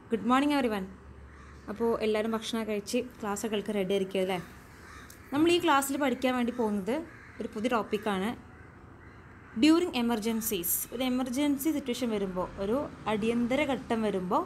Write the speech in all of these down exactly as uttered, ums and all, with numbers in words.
Good morning every one. അപ്പോൾ എല്ലാവരും ഭക്ഷണം കഴിച്ച് ക്ലാസ്സൊക്കെ കേൾക്കാൻ റെഡി ആയിരിക്കും അല്ലേ? നമ്മൾ ഈ ക്ലാസ്സിൽ പഠിക്കാൻ വേണ്ടി പോകുന്നത് ഒരു പുതിയ ടോപ്പിക്കാണ്. During emergencies. ഒരു എമർജൻസി സിറ്റുവേഷൻ വരുമ്പോൾ, ഒരു അടിയന്തര ഘട്ടം വരുമ്പോൾ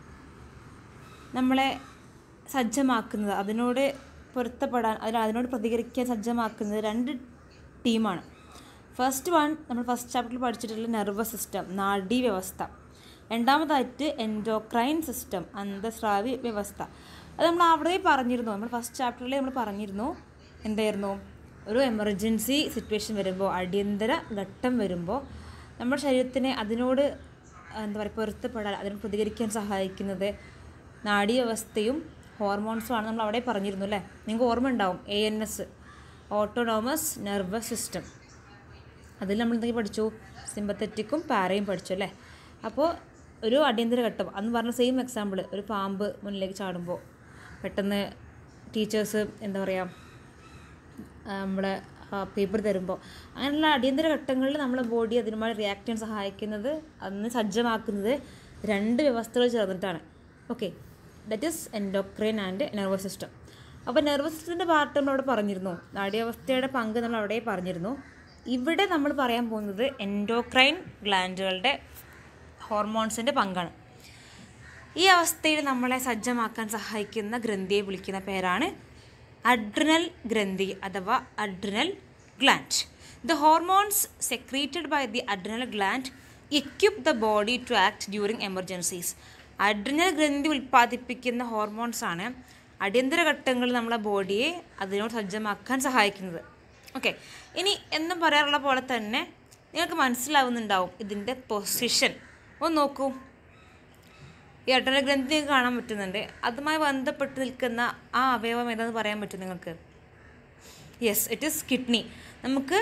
നമ്മളെ സജ്ജമാക്കുന്നത്, അതിനോട് പൊരുത്തപ്പെടാൻ, അതിന് അതിനോട് പ്രതികരിക്കാൻ സജ്ജമാക്കുന്നത് രണ്ട് ടീമാണ്. ഫസ്റ്റ് വൺ നമ്മൾ ഫസ്റ്റ് ചാപ്റ്ററിൽ പഠിച്ചിട്ടുള്ള നെർവസ് സിസ്റ്റം, നാഡീവ്യവസ്ഥ. രണ്ടാമതായിട്ട് എൻഡോക്രൈൻ സിസ്റ്റം, അന്തസ്രാവി വ്യവസ്ഥ. അത് നമ്മൾ അവിടെ പറഞ്ഞിരുന്നു, നമ്മൾ ഫസ്റ്റ് ചാപ്റ്ററിൽ നമ്മൾ പറഞ്ഞിരുന്നു എന്തായിരുന്നു, ഒരു എമർജൻസി സിറ്റുവേഷൻ വരുമ്പോൾ, അടിയന്തര ഘട്ടം വരുമ്പോൾ നമ്മുടെ ശരീരത്തിനെ അതിനോട് എന്താ പറയുക പൊരുത്തപ്പെടാൻ, അതിനോട് പ്രതികരിക്കാൻ സഹായിക്കുന്നത് നാഡീവ്യവസ്ഥയും ഹോർമോൺസുമാണ്. നമ്മൾ അവിടെ പറഞ്ഞിരുന്നു അല്ലേ? നിങ്ങൾക്ക് ഓർമ്മ ഉണ്ടാവും, A N S, autonomous nervous system. അതിൽ നമ്മൾ എന്തൊക്കെ പഠിച്ചു? സിമ്പത്തറ്റിക്കും പാരയും പഠിച്ചു അല്ലേ? അപ്പോൾ ഒരു അടിയന്തര ഘട്ടം അന്ന് പറഞ്ഞ സെയിം എക്സാമ്പിൾ, ഒരു പാമ്പ് മുന്നിലേക്ക് ചാടുമ്പോൾ പെട്ടെന്ന് ടീച്ചേഴ്സ് എന്താ പറയുക നമ്മുടെ പേപ്പർ തരുമ്പോൾ, അങ്ങനെയുള്ള അടിയന്തര ഘട്ടങ്ങളിൽ നമ്മളെ ബോഡി അതിനുമായി റിയാക്ട് ചെയ്യാൻ സഹായിക്കുന്നത്, അന്ന് സജ്ജമാക്കുന്നത് രണ്ട് വ്യവസ്ഥകൾ ചേർന്നിട്ടാണ്. Okay, that is endocrine and nervous system. അപ്പോൾ നെർവസ് സിസ്റ്റത്തിൻ്റെ പാർട്ട് നമ്മൾ അവിടെ പറഞ്ഞിരുന്നു, നാഡീവ്യവസ്ഥയുടെ പങ്ക് നമ്മൾ അവിടെ പറഞ്ഞിരുന്നു. ഇവിടെ നമ്മൾ പറയാൻ പോകുന്നത് എൻഡോക്രൈൻ ഗ്ലാൻഡുകളുടെ ഹോർമോൺസിൻ്റെ പങ്കാണ്. ഈ അവസ്ഥയിൽ നമ്മളെ സജ്ജമാക്കാൻ സഹായിക്കുന്ന ഗ്രന്ഥിയെ വിളിക്കുന്ന പേരാണ് അഡ്രിനൽ ഗ്രന്ഥി അഥവാ adrenal gland. The hormones secreted by the adrenal gland equip the body to act during emergencies. Adrenal ഗ്രന്ഥി ഉൽപ്പാദിപ്പിക്കുന്ന ഹോർമോൺസാണ് അടിയന്തര ഘട്ടങ്ങളിൽ നമ്മളെ ബോഡിയെ അതിനോട് സജ്ജമാക്കാൻ സഹായിക്കുന്നത്. ഓക്കെ, ഇനി എന്നും പറയാറുള്ള പോലെ തന്നെ നിങ്ങൾക്ക് മനസ്സിലാവുന്നുണ്ടാവും ഇതിൻ്റെ പൊസിഷൻ. ഒന്ന് നോക്കൂ, ഈ അഡ്രിനൽ ഗ്രന്ഥി നിങ്ങൾക്ക് കാണാൻ പറ്റുന്നുണ്ട്. അതുമായി ബന്ധപ്പെട്ട് നിൽക്കുന്ന ആ അവയവം ഏതാണെന്ന് പറയാൻ പറ്റും നിങ്ങൾക്ക്? Yes, it is kidney. നമുക്ക്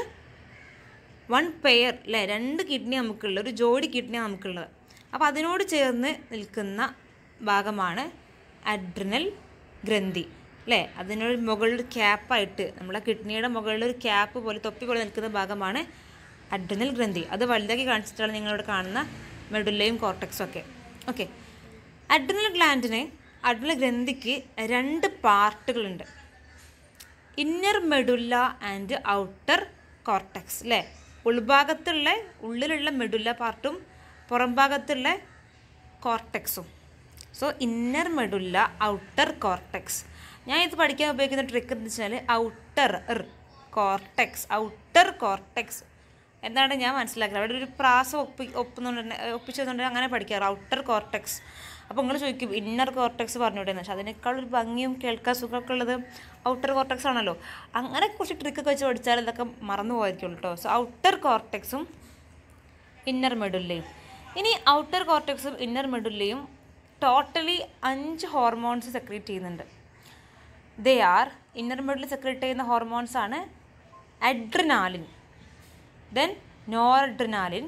വൺ പെയർ അല്ലേ, രണ്ട് കിഡ്നി നമുക്കുള്ളത്, ഒരു ജോഡി കിഡ്നി നമുക്കുള്ളത്. അപ്പോൾ അതിനോട് ചേർന്ന് നിൽക്കുന്ന ഭാഗമാണ് അഡ്രിനൽ ഗ്രന്ഥി അല്ലേ? അതിനൊരു മുകളിൽ ക്യാപ്പായിട്ട്, നമ്മളെ കിഡ്നിയുടെ മുകളിൽ ഒരു ക്യാപ്പ് പോലെ, തൊപ്പി പോലെ നിൽക്കുന്ന ഭാഗമാണ് അഡ്രിനൽ ഗ്രന്ഥി. അത് വലുതാക്കി കാണിച്ചിട്ടാണ് നിങ്ങളിവിടെ കാണുന്ന മെഡുല്ലയും കോർട്ടക്സും ഒക്കെ. ഓക്കെ, അഡ്രിനൽ ഗ്ലാൻഡിന്, അഡ്രിനൽ ഗ്രന്ഥിക്ക് രണ്ട് പാർട്ടുകളുണ്ട്, inner medulla and outer cortex അല്ലേ? ഉൾഭാഗത്തുള്ള, ഉള്ളിലുള്ള മെഡുല്ല പാർട്ടും പുറം ഭാഗത്തുള്ള കോർട്ടക്സും. So inner medulla, outer cortex. ഞാൻ ഇത് പഠിക്കാൻ ഉപയോഗിക്കുന്ന ട്രിക്ക് എന്ന് വെച്ചാൽ ഔട്ടർ കോർട്ടക്സ്, ഔട്ടർ കോർട്ടക്സ് എന്താണ് ഞാൻ മനസ്സിലാക്കുന്നത്. അവിടെ ഒരു പ്രാസം ഒപ്പി ഒപ്പുന്നുണ്ട് ഒപ്പിച്ചതുകൊണ്ട് അങ്ങനെ പഠിക്കാറ്, ഔട്ടർ കോർട്ടക്സ്. അപ്പോൾ നിങ്ങൾ ചോദിക്കും ഇന്നർ കോർട്ടക്സ് പറഞ്ഞുവിടെയെന്ന് വെച്ചാൽ അതിനേക്കാൾ ഒരു ഭംഗിയും കേൾക്കാൻ സുഖമൊക്കെ ഉള്ളത് ഔട്ടർ കോർട്ടക്സ് ആണല്ലോ. അങ്ങനെ കുറച്ച് ട്രിക്കൊക്കെ വെച്ച് പഠിച്ചാൽ ഇതൊക്കെ മറന്നു പോയിരിക്കുള്ളൂ കേട്ടോ. സോ ഔട്ടർ കോർട്ടക്സും ഇന്നർ മെഡുല്ലയും. ഇനി ഔട്ടർ കോർട്ടക്സും ഇന്നർ മെഡുല്ലയും ടോട്ടലി അഞ്ച് ഹോർമോൺസ് സെക്രീറ്റ് ചെയ്യുന്നുണ്ട്. They are, inner medulla secrete ചെയ്യുന്ന ഹോർമോൺസ് ആണ് അഡ്രിനാലിൻ, ദെൻ നോറഡ്രിനാലിൻ,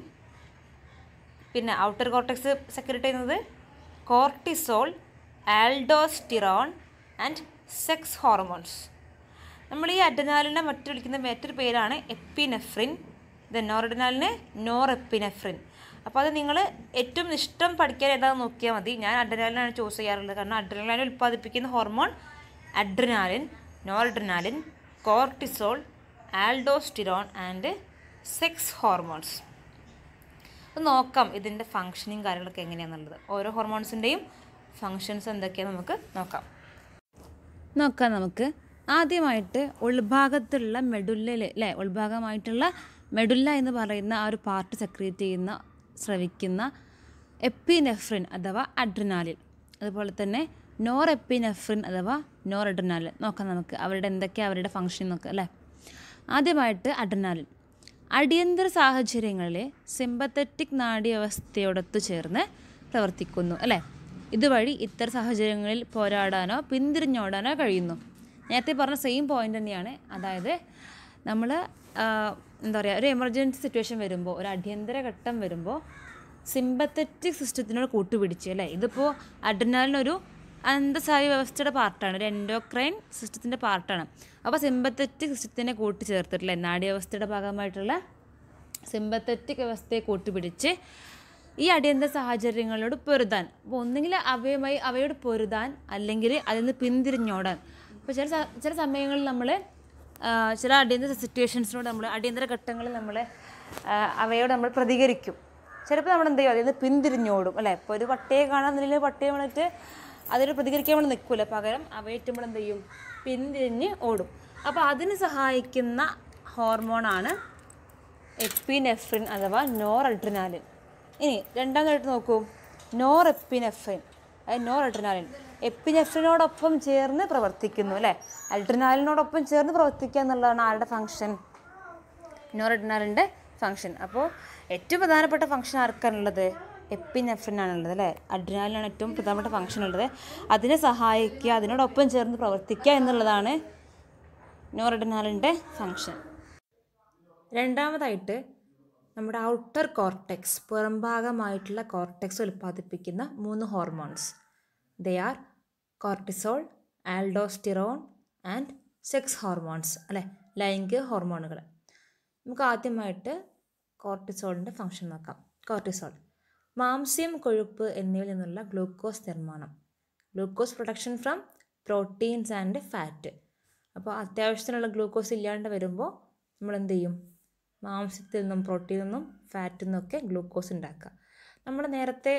പിന്നെ ഔട്ടർ കോർട്ടക്സ് സെക്രീറ്റ് ചെയ്യുന്നത് cortisol, aldosterone and sex hormones. നമ്മൾ ഈ അഡ്രിനാലിനെ മറ്റു വിളിക്കുന്ന മറ്റൊരു പേരാണ് എപ്പിനെഫ്രിൻ, ദെൻ നോറഡ്രിനാലിന് നോറെപ്പിനെഫ്രിൻ. അപ്പോൾ അത് നിങ്ങൾ ഏറ്റവും ഇഷ്ടം പഠിക്കാൻ ഏതാണെന്ന് നോക്കിയാൽ മതി. ഞാൻ അഡ്രിനാലിനാണ് ചൂസ് ചെയ്യാറുള്ളത്, കാരണം അഡ്രിനാലിൻ ഉൽപ്പാദിപ്പിക്കുന്ന hormone adrenaline, noradrenaline, cortisol, aldosterone and sex hormones. അത് നോക്കാം ഇതിൻ്റെ ഫങ്ഷനിങ് കാര്യങ്ങളൊക്കെ എങ്ങനെയാണെന്നുള്ളത്. ഓരോ ഹോർമോൺസിൻ്റെയും ഫങ്ഷൻസ് എന്തൊക്കെയാണെന്ന് നമുക്ക് നോക്കാം നോക്കാം നമുക്ക് ആദ്യമായിട്ട് ഉൾഭാഗത്തുള്ള മെഡുല്ലയിൽ അല്ലേ, ഉൾഭാഗമായിട്ടുള്ള മെഡുല്ല എന്ന് പറയുന്ന ആ ഒരു പാർട്ട് സെക്രീറ്റ് ചെയ്യുന്ന, സ്രവിക്കുന്ന എപ്പിനെഫ്രിൻ അഥവാ അഡ്രിനാലിൻ, അതുപോലെ തന്നെ നോർ എപ്പിനെഫ്രിൻ അഥവാ നോർ അഡ്രിനാലിൻ നോക്കാം നമുക്ക്. അവരുടെ എന്തൊക്കെയാണ് അവരുടെ ഫങ്ഷൻ നോക്കാം അല്ലേ? ആദ്യമായിട്ട് അഡ്രിനാലിൻ അടിയന്തര സാഹചര്യങ്ങളിൽ സിമ്പത്തറ്റിക് നാഡീവ്യവസ്ഥയോടൊത്തു ചേർന്ന് പ്രവർത്തിക്കുന്നു അല്ലേ? ഇതുവഴി ഇത്തരം സാഹചര്യങ്ങളിൽ പോരാടാനോ പിന്തിരിഞ്ഞോടാനോ കഴിയുന്നു. നേരത്തെ പറഞ്ഞ സെയിം പോയിൻ്റ് തന്നെയാണ്. അതായത് നമ്മൾ എന്താ പറയുക, ഒരു എമർജൻസി സിറ്റുവേഷൻ വരുമ്പോൾ, ഒരു അടിയന്തര ഘട്ടം വരുമ്പോൾ സിമ്പത്തറ്റിക് സിസ്റ്റത്തിനോട് കൂട്ടുപിടിച്ച് അല്ലേ? ഇതിപ്പോൾ അഡ്രിനാലിനൊരു അന്തസ്രാവി വ്യവസ്ഥയുടെ പാർട്ടാണ്, ഒരു എൻഡോക്രൈൻ സിസ്റ്റത്തിൻ്റെ പാർട്ടാണ്. അപ്പോൾ സിമ്പത്തറ്റിക് സിസ്റ്റത്തിനെ കൂട്ടി ചേർത്തിട്ടില്ലേ, നാഡീവ്യവസ്ഥയുടെ ഭാഗമായിട്ടുള്ള സിമ്പത്തറ്റിക് വ്യവസ്ഥയെ കൂട്ടുപിടിച്ച് ഈ അടിയന്തര സാഹചര്യങ്ങളോട് പൊരുതാൻ. അപ്പോൾ ഒന്നുകിൽ അവയുമായി അവയോട് പൊരുതാൻ, അല്ലെങ്കിൽ അതിൽ നിന്ന് പിന്തിരിഞ്ഞോടാൻ. അപ്പോൾ ചില ചില സമയങ്ങളിൽ നമ്മൾ ചില അടിയന്തര സിറ്റുവേഷൻസിനോട് നമ്മൾ അടിയന്തര ഘട്ടങ്ങളിൽ നമ്മൾ അവയോട് നമ്മൾ പ്രതികരിക്കും. ചിലപ്പോൾ നമ്മൾ എന്ത് ചെയ്യും, അതിൽ നിന്ന് പിന്തിരിഞ്ഞോടും അല്ലേ. ഇപ്പോൾ ഒരു പട്ടിയെ കാണാമെന്നുണ്ടെങ്കിൽ പട്ടിയെ വന്നിട്ട് അതിന് പ്രതികരിക്കാൻ നമ്മൾ നിൽക്കില്ല, പകരം അവയിട്ട് നമ്മൾ എന്ത് ചെയ്യും, പിന്തിരിഞ്ഞ് ഓടും. അപ്പോൾ അതിന് സഹായിക്കുന്ന ഹോർമോണാണ് എപ്പിനെഫ്രിൻ അഥവാ നോർ അഡ്രിനാലിൻ. ഇനി രണ്ടാമതായിട്ട് നോക്കൂ, നോർ എപ്പിനെഫ്രിൻ അതായത് നോർ അഡ്രിനാലിൻ എപ്പിനെഫ്രിനോടൊപ്പം ചേർന്ന് പ്രവർത്തിക്കുന്നു അല്ലേ. അഡ്രിനാലിനോടൊപ്പം ചേർന്ന് പ്രവർത്തിക്കുക എന്നുള്ളതാണ് ആരുടെ ഫംഗ്ഷൻ, നോർ അഡ്രിനാലിൻ്റെ ഫംഗ്ഷൻ. അപ്പോൾ ഏറ്റവും പ്രധാനപ്പെട്ട ഫംഗ്ഷൻ ആർക്കാണുള്ളത്, എപ്പിനെഫ്രിനാണുള്ളത് അല്ലേ. അഡ്രിനാലിനാണ് ഏറ്റവും പ്രധാനപ്പെട്ട ഫംഗ്ഷൻ ഉള്ളത്. അതിനെ സഹായിക്കുക, അതിനോടൊപ്പം ചേർന്ന് പ്രവർത്തിക്കുക എന്നുള്ളതാണ് നോർ അഡ്രിനാലിൻ്റെ ഫംഗ്ഷൻ. രണ്ടാമതായിട്ട് നമ്മുടെ ഔട്ടർ കോർട്ടെക്സ്, പുറംഭാഗമായിട്ടുള്ള കോർട്ടെക്സ് ഉൽപ്പാദിപ്പിക്കുന്ന മൂന്ന് hormones. They are cortisol, aldosterone and sex hormones അല്ലേ, ലൈംഗിക ഹോർമോണുകൾ. നമുക്ക് ആദ്യമായിട്ട് കോർട്ടിസോളിൻ്റെ ഫംഗ്ഷൻ നോക്കാം. കോർട്ടിസോൾ മാംസ്യം, കൊഴുപ്പ് എന്നിവയിൽ നിന്നുള്ള ഗ്ലൂക്കോസ് നിർമ്മാണം, glucose production from proteins and fat. അപ്പോൾ അത്യാവശ്യത്തിനുള്ള ഗ്ലൂക്കോസ് ഇല്ലാണ്ട് വരുമ്പോൾ നമ്മൾ എന്ത് ചെയ്യും, മാംസത്തിൽ നിന്നും പ്രോട്ടീനിൽ നിന്നും ഫാറ്റിൽ നിന്നൊക്കെ ഗ്ലൂക്കോസ് ഉണ്ടാക്കുക. നമ്മൾ നേരത്തെ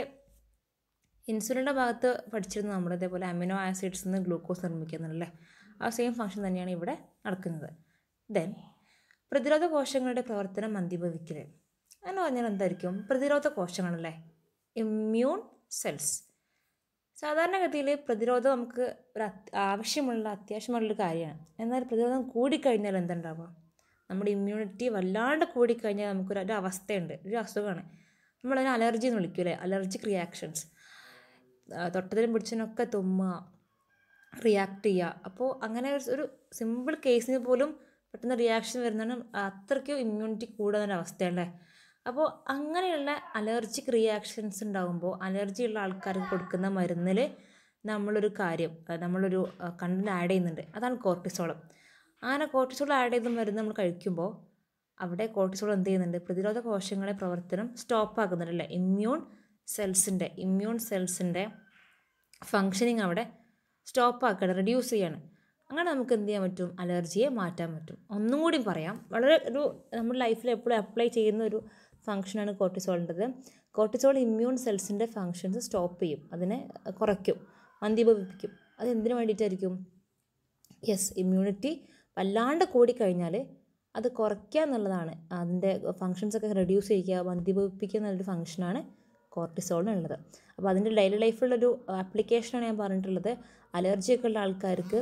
ഇൻസുലിൻ്റെ ഭാഗത്ത് പഠിച്ചിരുന്നു, നമ്മൾ ഇതേപോലെ അമിനോ ആസിഡ്സിൽ നിന്ന് ഗ്ലൂക്കോസ് നിർമ്മിക്കുന്നുണ്ടല്ലേ. ആ സെയിം ഫംഗ്ഷൻ തന്നെയാണ് ഇവിടെ നടക്കുന്നത്. ദെൻ പ്രതിരോധ കോശങ്ങളുടെ പ്രവർത്തനം മന്ദീഭവിക്കൽ എന്ന് പറഞ്ഞാൽ എന്തായിരിക്കും, പ്രതിരോധ കോശങ്ങളല്ലേ, ഇമ്മ്യൂൺ സെൽസ്. സാധാരണഗതിയിൽ പ്രതിരോധം നമുക്ക് ഒരു ആവശ്യമുള്ള അത്യാവശ്യമുള്ളൊരു കാര്യമാണ്. എന്നാൽ പ്രതിരോധം കൂടിക്കഴിഞ്ഞാൽ എന്തുണ്ടാവുക, നമ്മുടെ ഇമ്മ്യൂണിറ്റി വല്ലാണ്ട് കൂടിക്കഴിഞ്ഞാൽ നമുക്കൊരു ഒരു അവസ്ഥയുണ്ട്, ഒരു അസുഖമാണ്, നമ്മളതിനെ അലർജി എന്ന് വിളിക്കൂലേ, അലർജിക് റിയാക്ഷൻസ്. തൊട്ടതിനും പിടിച്ചതിനൊക്കെ തുമ്മുക, റിയാക്ട് ചെയ്യുക. അപ്പോൾ അങ്ങനെ ഒരു സിമ്പിൾ കേസിന് പോലും പെട്ടെന്ന് റിയാക്ഷൻ വരുന്നതാണ്, അത്രയ്ക്കും ഇമ്മ്യൂണിറ്റി കൂടുന്ന അവസ്ഥയല്ലേ. അപ്പോൾ അങ്ങനെയുള്ള അലർജിക് റിയാക്ഷൻസ് ഉണ്ടാകുമ്പോൾ അലർജി ഉള്ള ആൾക്കാർക്ക് കൊടുക്കുന്ന മരുന്നിൽ നമ്മളൊരു കാര്യം നമ്മളൊരു കണ്ടന്റ് ആഡ് ചെയ്യുന്നുണ്ട്, അതാണ് കോർട്ടിസോൾ. അങ്ങനെ കോർട്ടിസോൾ ആഡ് ചെയ്ത മരുന്ന് നമ്മൾ കഴിക്കുമ്പോൾ അവിടെ കോർട്ടിസോൾ എന്ത് ചെയ്യുന്നുണ്ട്, പ്രതിരോധ കോശങ്ങളെ പ്രവർത്തനം സ്റ്റോപ്പ് ആക്കുന്നുണ്ട് അല്ലേ. ഇമ്മ്യൂൺ സെൽസിൻ്റെ ഇമ്മ്യൂൺ സെൽസിൻ്റെ ഫങ്ഷനിങ് അവിടെ സ്റ്റോപ്പ് ആക്കുകയാണ്, റെഡ്യൂസ് ചെയ്യാണ്. അങ്ങനെ നമുക്ക് എന്ത് ചെയ്യാൻ പറ്റും, അലർജിയെ മാറ്റാൻ പറ്റും. ഒന്നും കൂടി പറയാം, വളരെ ഒരു നമ്മുടെ ലൈഫിൽ എപ്പോഴും അപ്ലൈ ചെയ്യുന്ന ഒരു ഫംഗ്ഷനാണ് കോർട്ടിസോളിൻ്റെത്. കോർട്ടിസോൾ ഇമ്മ്യൂൺ സെൽസിൻ്റെ ഫങ്ഷൻസ് സ്റ്റോപ്പ് ചെയ്യും, അതിനെ കുറയ്ക്കും, മന്ദീഭവിപ്പിക്കും. അത് എന്തിനു വേണ്ടിയിട്ടായിരിക്കും, യെസ്, ഇമ്മ്യൂണിറ്റി വല്ലാണ്ട് കൂടിക്കഴിഞ്ഞാൽ അത് കുറയ്ക്കുക എന്നുള്ളതാണ്, അതിൻ്റെ ഫങ്ഷൻസൊക്കെ റെഡ്യൂസ് ചെയ്യുക, മന്ദീഭവിപ്പിക്കുക എന്നുള്ളൊരു ഫങ്ഷനാണ് കോർട്ടിസോളിനുള്ളത്. അപ്പോൾ അതിൻ്റെ ഡെയിലി ലൈഫിലുള്ളൊരു ആപ്ലിക്കേഷനാണ് ഞാൻ പറഞ്ഞിട്ടുള്ളത്. അലർജിയൊക്കെ ഉള്ള ആൾക്കാർക്ക്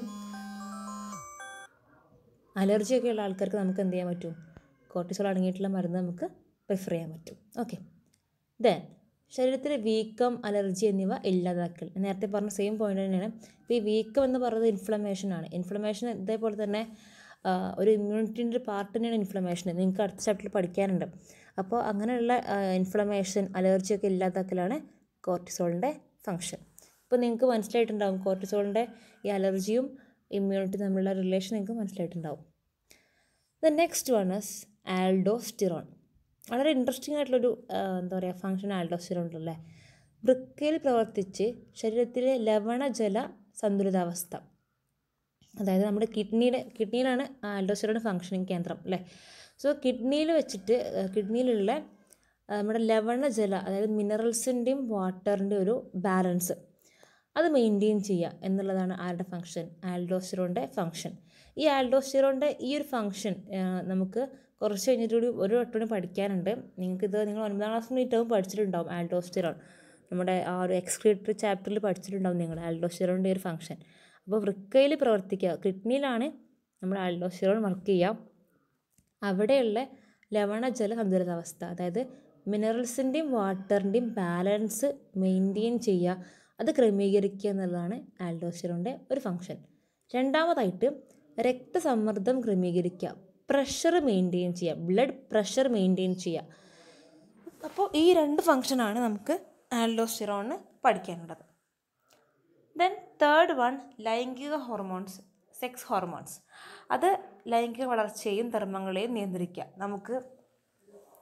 അലർജിയൊക്കെ ഉള്ള ആൾക്കാർക്ക് നമുക്ക് എന്ത് ചെയ്യാൻ പറ്റും, കോർട്ടിസോൾ അടങ്ങിയിട്ടുള്ള മരുന്ന് നമുക്ക് പ്രിഫർ ചെയ്യാൻ പറ്റും. ഓക്കെ. ദെൻ ശരീരത്തിലെ വീക്കം, അലർജി എന്നിവ ഇല്ലാതാക്കൽ. നേരത്തെ പറഞ്ഞ സെയിം പോയിന്റ് തന്നെയാണ്. ഇപ്പോൾ ഈ വീക്കം എന്ന് പറയുന്നത് ഇൻഫ്ലമേഷനാണ്. ഇൻഫ്ലമേഷൻ ഇതേപോലെ തന്നെ ഒരു ഇമ്മ്യൂണിറ്റിൻ്റെ ഒരു പാർട്ട് തന്നെയാണ് ഇൻഫ്ലമേഷൻ. നിങ്ങൾക്ക് അടുത്ത ചാപ്റ്ററിൽ പഠിക്കാനുണ്ട്. അപ്പോൾ അങ്ങനെയുള്ള ഇൻഫ്ലമേഷൻ, അലർജിയൊക്കെ ഇല്ലാതാക്കലാണ് കോർട്ടിസോളിൻ്റെ ഫങ്ഷൻ. ഇപ്പോൾ നിങ്ങൾക്ക് മനസ്സിലായിട്ടുണ്ടാകും കോർട്ടിസോളിൻ്റെ ഈ അലർജിയും ഇമ്മ്യൂണിറ്റി തമ്മിലുള്ള റിലേഷൻ നിങ്ങൾക്ക് മനസ്സിലായിട്ടുണ്ടാവും. The next one is aldosterone. വളരെ ഇൻട്രസ്റ്റിംഗ് ആയിട്ടുള്ളൊരു എന്താ പറയുക ഫങ്ഷൻ ആൽഡോസ്റ്റിറോൺ ഉണ്ടല്ലേ. വൃക്കയിൽ പ്രവർത്തിച്ച് ശരീരത്തിലെ ലവണജല സന്തുലിതാവസ്ഥ, അതായത് നമ്മുടെ കിഡ്നിയുടെ കിഡ്നിയിലാണ് ആൽഡോസ്റ്റിറോൺ ഫങ്ഷനിങ് കേന്ദ്രം അല്ലേ. സോ കിഡ്നിയിൽ വെച്ചിട്ട് കിഡ്നിയിലുള്ള നമ്മുടെ ലവണജല അതായത് മിനറൽസിൻ്റെയും വാട്ടറിൻ്റെയും ഒരു ബാലൻസ് അത് മെയിൻറ്റെയിൻ ചെയ്യുക എന്നുള്ളതാണ് ആരുടെ ഫങ്ഷൻ, ആൽഡോസ്റ്റിറോണിൻ്റെ ഫങ്ഷൻ. ഈ ആൽഡോസ്റ്റിറോണിൻ്റെ ഈ ഒരു ഫങ്ഷൻ നമുക്ക് കുറച്ച് കഴിഞ്ഞിട്ട് കൂടി ഒരു വട്ടം പഠിക്കാനുണ്ട്. നിങ്ങൾക്കിത് നിങ്ങൾ ഒൻപതാം ക്ലാസ്സിൽ ഈ ടേം പഠിച്ചിട്ടുണ്ടാവും ആൽഡോസ്റ്റിറോൺ. നമ്മുടെ ആ ഒരു എക്സ്ക്രീറ്ററി ചാപ്റ്ററിൽ പഠിച്ചിട്ടുണ്ടാവും നിങ്ങൾ ആൽഡോസ്റ്റിറോണിൻ്റെ ഒരു ഫങ്ഷൻ. അപ്പോൾ വൃക്കയിൽ പ്രവർത്തിക്കുക, കിഡ്നിയിലാണ് നമ്മുടെ ആൽഡോസ്റ്റിറോൺ വർക്ക് ചെയ്യുക. അവിടെയുള്ള ലവണജല സന്തുലിതാവസ്ഥ അതായത് മിനറൽസിൻ്റെയും വാട്ടറിൻ്റെയും ബാലൻസ് മെയിൻറ്റെയിൻ ചെയ്യുക, അത് ക്രമീകരിക്കുക എന്നുള്ളതാണ് ആൽഡോസ്റ്റിറോണിൻ്റെ ഒരു ഫങ്ഷൻ. രണ്ടാമതായിട്ട് രക്തസമ്മർദ്ദം ക്രമീകരിക്കുക, പ്രഷർ മെയിൻറ്റെയിൻ ചെയ്യുക, ബ്ലഡ് പ്രഷർ മെയിൻറ്റെയിൻ ചെയ്യുക. അപ്പോൾ ഈ രണ്ട് ഫങ്ഷനാണ് നമുക്ക് ആൽഡോസ്റ്റിറോണിന് പഠിക്കാനുള്ളത്. ദെൻ തേർഡ് വൺ ലൈംഗിക ഹോർമോൺസ്, സെക്സ് ഹോർമോൺസ്. അത് ലൈംഗിക വളർച്ചയെയും ധർമ്മങ്ങളെയും നിയന്ത്രിക്കുക. നമുക്ക്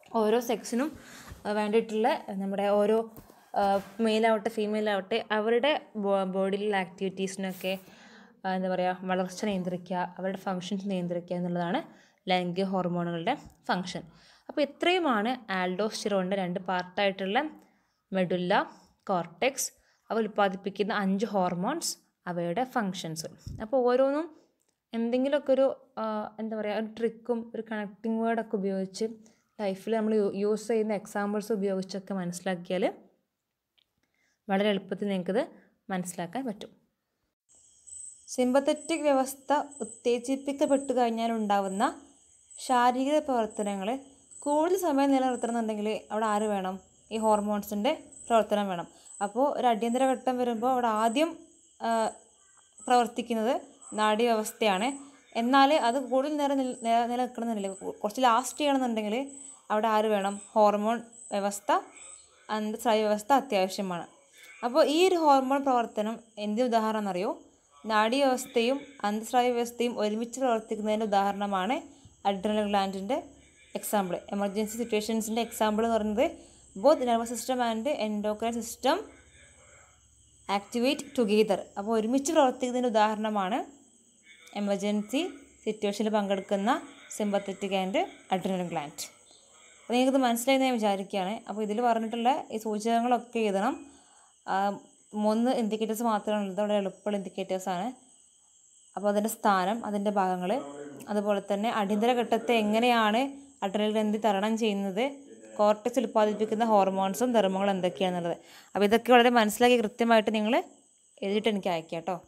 ഓരോ സെക്സിനും വേണ്ടിയിട്ടുള്ള നമ്മുടെ ഓരോ മെയിലാവട്ടെ ഫീമെയിലാവട്ടെ അവരുടെ ബോഡിയിലുള്ള ആക്ടിവിറ്റീസിനൊക്കെ എന്താ പറയുക വളർച്ച നിയന്ത്രിക്കുക, അവരുടെ ഫങ്ഷൻസ് നിയന്ത്രിക്കുക എന്നുള്ളതാണ് ലൈംഗിക ഹോർമോണുകളുടെ ഫങ്ഷൻ. അപ്പോൾ ഇത്രയുമാണ് ആൽഡോസ്റ്റിറോണിൻ്റെ രണ്ട് പാർട്ടായിട്ടുള്ള മെഡുല്ല, കോർട്ടെക്സ്, അവ ഉൽപ്പാദിപ്പിക്കുന്ന അഞ്ച് ഹോർമോൺസ്, അവയുടെ ഫങ്ഷൻസ്. അപ്പോൾ ഓരോന്നും എന്തെങ്കിലുമൊക്കെ ഒരു എന്താ പറയുക ഒരു ട്രിക്കും ഒരു കണക്റ്റിംഗ് വേർഡൊക്കെ ഉപയോഗിച്ച് ലൈഫിൽ നമ്മൾ യൂസ് ചെയ്യുന്ന എക്സാമ്പിൾസ് ഉപയോഗിച്ചൊക്കെ മനസ്സിലാക്കിയാൽ വളരെ എളുപ്പത്തിൽ നിങ്ങൾക്കിത് മനസ്സിലാക്കാൻ പറ്റും. സിമ്പത്തറ്റിക് വ്യവസ്ഥ ഉത്തേജിപ്പിക്കപ്പെട്ടു കഴിഞ്ഞാൽ ഉണ്ടാവുന്ന ശാരീരിക പ്രവർത്തനങ്ങൾ കൂടുതൽ സമയം നിലനിർത്തണമെന്നുണ്ടെങ്കിൽ അവിടെ ആര് വേണം? ഈ ഹോർമോൺസിൻ്റെ പ്രവർത്തനം വേണം. അപ്പോൾ ഒരു അടിയന്തര ഘട്ടം വരുമ്പോൾ അവിടെ ആദ്യം പ്രവർത്തിക്കുന്നത് നാഡീവ്യവസ്ഥയാണ്. എന്നാൽ അത് കൂടുതൽ നേരം നില നിലനിൽക്കണമെന്നില്ല, കുറച്ച് ലാസ്റ്റ് ചെയ്യണമെന്നുണ്ടെങ്കിൽ അവിടെ ആര് വേണം? ഹോർമോൺ വ്യവസ്ഥ, അന്തസ്രാവി വ്യവസ്ഥ അത്യാവശ്യമാണ്. അപ്പോൾ ഈ ഒരു ഹോർമോൺ പ്രവർത്തനം എന്തിന് ഉദാഹരണം എന്നറിയോ? നാഡീവ്യവസ്ഥയും അന്തസ്രാവി വ്യവസ്ഥയും ഒരുമിച്ച് പ്രവർത്തിക്കുന്നതിൻ്റെ ഉദാഹരണമാണ് അഡ്രിനൽ ഗ്ലാൻഡിൻ്റെ എക്സാമ്പിൾ. എമർജൻസി സിറ്റുവേഷൻസിൻ്റെ എക്സാമ്പിൾ എന്ന് പറയുന്നത് both nervous system and endocrine system activate together. അപ്പോൾ ഒരുമിച്ച് പ്രവർത്തിക്കുന്നതിൻ്റെ ഉദാഹരണമാണ് എമർജൻസി സിറ്റുവേഷനിൽ പങ്കെടുക്കുന്ന സിമ്പത്തറ്റിക് ആൻഡ് അഡ്രിനൽ ഗ്ലാൻഡ്. അപ്പോൾ നിങ്ങൾക്കിത് മനസ്സിലായി ഞാൻ വിചാരിക്കുകയാണ്. അപ്പോൾ ഇതിൽ പറഞ്ഞിട്ടുള്ള ഈ സൂചകങ്ങളൊക്കെ എഴുതണം. മൂന്ന് ഇൻഡിക്കേറ്റേഴ്സ് മാത്രമാണ് ഉള്ളത്, അവിടെ എളുപ്പമുള്ള ഇൻഡിക്കേറ്റേഴ്സാണ്. അപ്പോൾ അതിൻ്റെ സ്ഥാനം, അതിൻ്റെ ഭാഗങ്ങൾ, അതുപോലെ തന്നെ അടിയന്തര ഘട്ടത്തെ എങ്ങനെയാണ് അഡ്രിനൽ ഗ്രന്ഥി തരണം ചെയ്യുന്നത്, കോർട്ടെക്സ് ഉൽപ്പാദിപ്പിക്കുന്ന ഹോർമോൺസും ധർമ്മങ്ങളും എന്തൊക്കെയാണെന്നുള്ളത്. അപ്പോൾ ഇതൊക്കെ വളരെ മനസ്സിലാക്കി കൃത്യമായിട്ട് നിങ്ങൾ എഴുതിയിട്ട് എനിക്ക് അയക്കാം കേട്ടോ.